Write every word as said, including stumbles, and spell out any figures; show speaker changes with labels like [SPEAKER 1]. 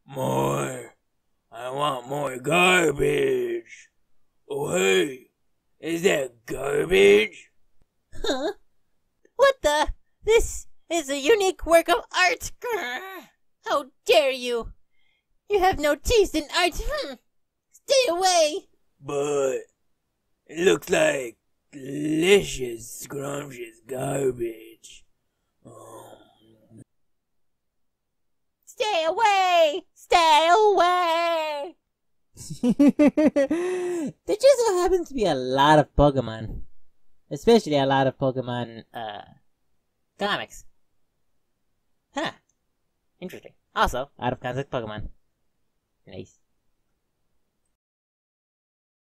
[SPEAKER 1] More. I want more garbage. Oh, hey. Is that garbage?
[SPEAKER 2] Huh? What the? This is a unique work of art. Grr. How dare you? You have no taste in art. Hmm. Stay away.
[SPEAKER 1] But it looks like delicious, scrumptious garbage. Oh.
[SPEAKER 2] Stay away. Stay away. There just so happens to be a lot of Pokemon. Especially a lot of Pokemon, uh, comics. Huh. Interesting. Also, out of context Pokemon. Nice.